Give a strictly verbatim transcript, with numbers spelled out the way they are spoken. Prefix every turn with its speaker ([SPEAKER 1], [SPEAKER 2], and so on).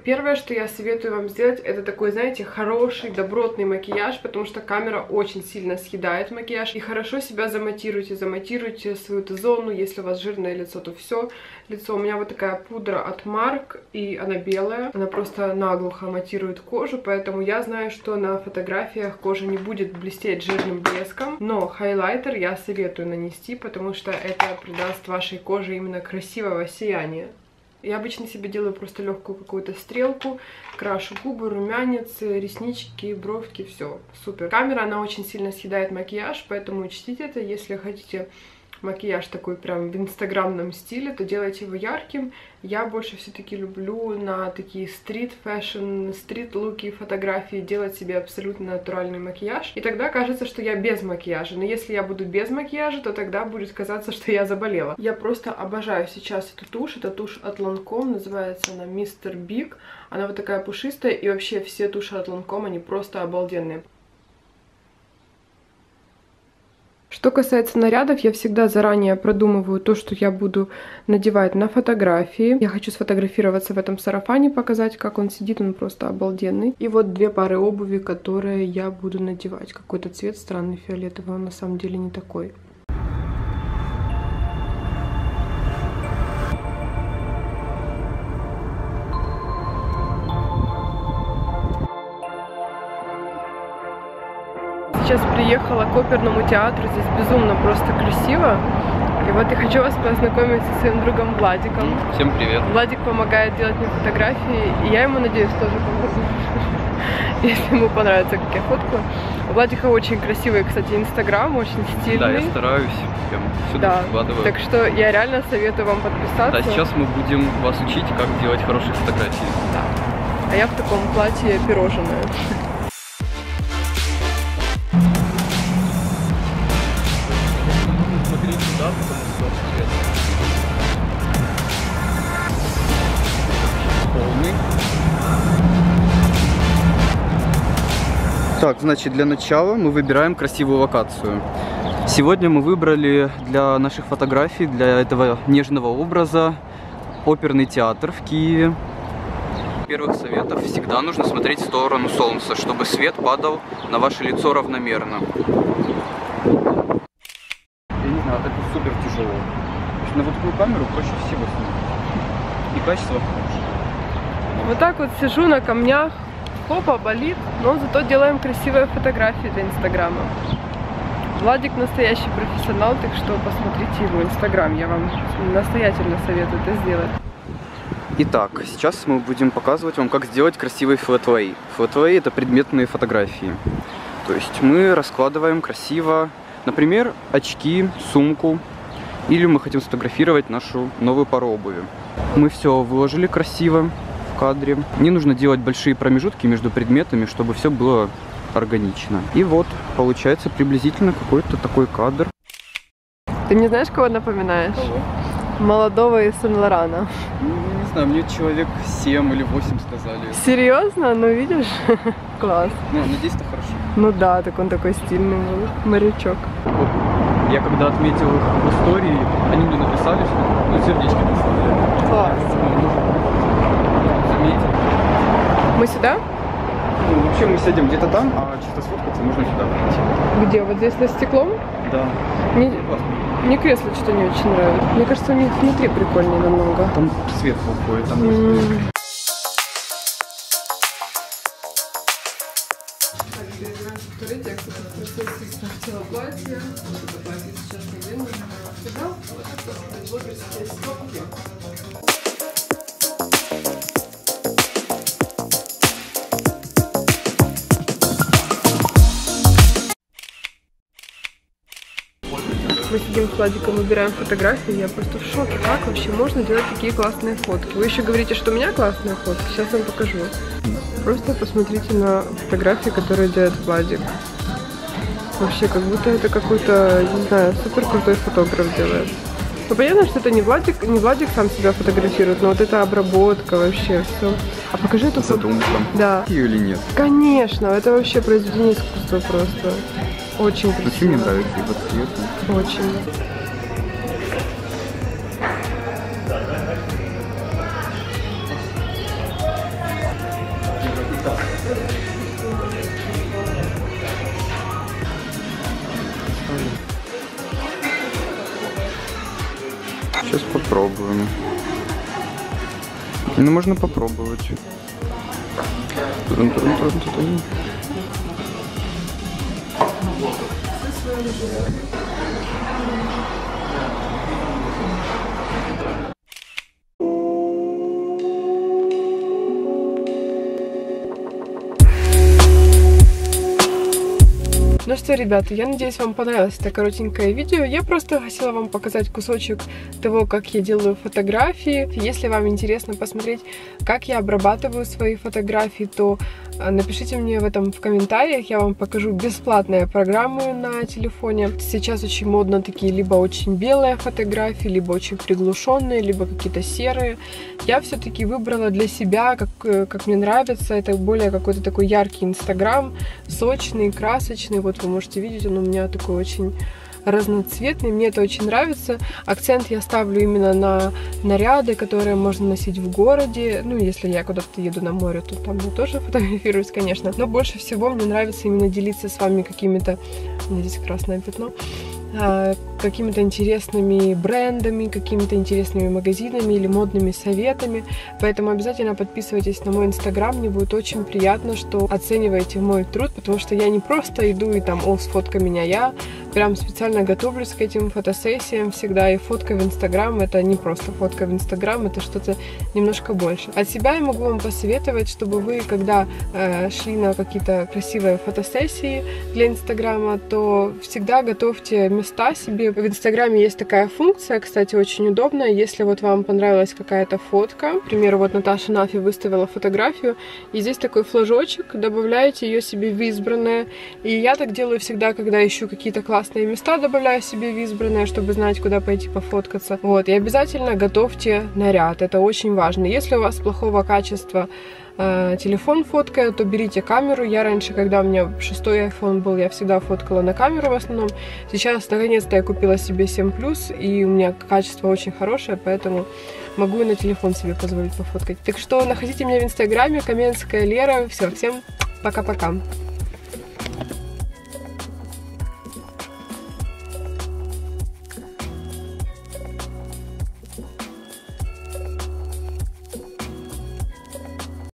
[SPEAKER 1] Первое, что я советую вам сделать, это такой, знаете, хороший, добротный макияж, потому что камера очень сильно съедает макияж. И хорошо себя заматируйте, заматируйте свою Т-зону, если у вас жирное лицо, то все лицо. У меня вот такая пудра от Марк, и она белая, она просто наглухо матирует кожу, поэтому я знаю, что на фотографиях кожа не будет блестеть жирным блеском, но хайлайтер я советую нанести, потому что это придаст вашей коже именно красивого сияния. Я обычно себе делаю просто легкую какую-то стрелку, крашу губы, румянец, реснички, бровки, все, супер. Камера, она очень сильно съедает макияж, поэтому учтите это. Если хотите макияж такой прям в инстаграмном стиле, то делайте его ярким. Я больше все-таки люблю на такие стрит-фэшн, стрит-луки, фотографии делать себе абсолютно натуральный макияж. И тогда кажется, что я без макияжа. Но если я буду без макияжа, то тогда будет казаться, что я заболела. Я просто обожаю сейчас эту тушь. Это тушь от Lancome, называется она мистер Big. Она вот такая пушистая, и вообще все туши от Lancome, они просто обалденные. Что касается нарядов, я всегда заранее продумываю то, что я буду надевать на фотографии. Я хочу сфотографироваться в этом сарафане, показать, как он сидит, он просто обалденный. И вот две пары обуви, которые я буду надевать. Какой-то цвет странный фиолетовый, он на самом деле не такой. Сейчас приехала к оперному театру, здесь безумно просто красиво. И вот я хочу вас познакомить со своим другом Владиком.
[SPEAKER 2] Всем привет.
[SPEAKER 1] Владик помогает делать мне фотографии, и я ему, надеюсь, тоже помогу, если ему понравится, как я фоткаю. У Владика очень красивый, кстати, инстаграм, очень стильный.
[SPEAKER 2] Да, я стараюсь, прям сюда
[SPEAKER 1] да.
[SPEAKER 2] вкладываю.
[SPEAKER 1] Так что я реально советую вам подписаться.
[SPEAKER 2] Да, сейчас мы будем вас учить, как делать хорошие фотографии.
[SPEAKER 1] Да. А я в таком платье пирожное.
[SPEAKER 2] Да, потому что полный. Так, значит, для начала мы выбираем красивую локацию. Сегодня мы выбрали для наших фотографий, для этого нежного образа, оперный театр в Киеве. Первых советов: всегда нужно смотреть в сторону солнца, чтобы свет падал на ваше лицо равномерно. Это супер тяжело. На вот такую камеру проще всего снимать. И качество хорошее.
[SPEAKER 1] Вот так вот сижу на камнях, попа болит, но зато делаем красивые фотографии для инстаграма. Владик настоящий профессионал, так что посмотрите его инстаграм, я вам настоятельно советую это сделать.
[SPEAKER 2] Итак, сейчас мы будем показывать вам, как сделать красивый флэтлей. Флэтлей — это предметные фотографии. То есть мы раскладываем красиво, например, очки, сумку, или мы хотим сфотографировать нашу новую пару обуви. Мы все выложили красиво в кадре. Не нужно делать большие промежутки между предметами, чтобы все было органично. И вот, получается приблизительно какой-то такой кадр.
[SPEAKER 1] Ты мне знаешь, кого напоминаешь?
[SPEAKER 2] Кого?
[SPEAKER 1] Молодого из Сен-Лорана.
[SPEAKER 2] Ну, не знаю, мне человек семь или восемь сказали.
[SPEAKER 1] Серьезно? Ну видишь? Класс.
[SPEAKER 2] Ну, надеюсь, это хорошо.
[SPEAKER 1] Ну да, так он такой стильный был, морячок.
[SPEAKER 2] Вот. Я когда отметил их в истории, они мне написали, что ну, сердечки поставили.
[SPEAKER 1] Класс.
[SPEAKER 2] Заметил.
[SPEAKER 1] Мы сюда?
[SPEAKER 2] Ну, вообще мы сидим где-то там, а чисто сфоткаться можно сюда прийти.
[SPEAKER 1] Где? Вот здесь за стеклом?
[SPEAKER 2] Да.
[SPEAKER 1] Мне, мне кресло что-то не очень нравится. Мне кажется, у них внутри прикольнее намного.
[SPEAKER 2] Там свет плохой, там
[SPEAKER 1] mm.
[SPEAKER 2] есть.
[SPEAKER 1] Мы сидим с Владиком, выбираем фотографии, я просто в шоке. Как вообще можно делать такие классные фотки? Вы еще говорите, что у меня классные фотки, сейчас вам покажу. Просто посмотрите на фотографии, которые делает Владик. Вообще, как будто это какой-то, не знаю, супер крутой фотограф делает. Ну, понятно, что это не Владик, не Владик сам себя фотографирует, но вот эта обработка вообще, все. А покажи эту
[SPEAKER 2] задумку.
[SPEAKER 1] Да.
[SPEAKER 2] Или нет?
[SPEAKER 1] Конечно, это вообще произведение искусства просто. Очень красиво.
[SPEAKER 2] Очень мне нравится его цвет.
[SPEAKER 1] Очень.
[SPEAKER 2] попробуем. Ну, можно попробовать.
[SPEAKER 1] Ну что, ребята, я надеюсь, вам понравилось это коротенькое видео. Я просто хотела вам показать кусочек того, как я делаю фотографии. Если вам интересно посмотреть, как я обрабатываю свои фотографии, то напишите мне в этом в комментариях. Я вам покажу бесплатные программы на телефоне. Сейчас очень модно такие либо очень белые фотографии, либо очень приглушенные, либо какие-то серые. Я все-таки выбрала для себя, как, как мне нравится. Это более какой-то такой яркий инстаграм, сочный, красочный. Вот вы можете видеть, он у меня такой очень разноцветный, мне это очень нравится. Акцент я ставлю именно на наряды, которые можно носить в городе. Ну, если я куда-то еду на море, то там я тоже фотографируюсь, конечно. Но больше всего мне нравится именно делиться с вами какими-то... У меня здесь красное пятно. Какими-то интересными брендами, какими-то интересными магазинами или модными советами. Поэтому обязательно подписывайтесь на мой инстаграм. Мне будет очень приятно, что оцениваете мой труд, потому что я не просто иду и там, о, сфоткай меня, я прям специально готовлюсь к этим фотосессиям всегда. И фотка в инстаграм — это не просто фотка в инстаграм, это что-то немножко больше. От себя я могу вам посоветовать, чтобы вы, когда э, шли на какие-то красивые фотосессии для инстаграма, то всегда готовьте места себе. В инстаграме есть такая функция, кстати, очень удобная. Если вот вам понравилась какая-то фотка, к примеру, вот Наташа Нафи выставила фотографию, и здесь такой флажочек, добавляете ее себе в избранное. И я так делаю всегда, когда ищу какие-то классные места, добавляю себе в избранное, чтобы знать, куда пойти пофоткаться. Вот, и обязательно готовьте наряд, это очень важно. Если у вас плохого качества телефон фоткает, то берите камеру. Я раньше, когда у меня шестой айфон был, я всегда фоткала на камеру в основном. Сейчас, наконец-то, я купила себе семь плюс, и у меня качество очень хорошее, поэтому могу и на телефон себе позволить пофоткать. Так что находите меня в инстаграме, Каменская Лера. Все, всем пока-пока.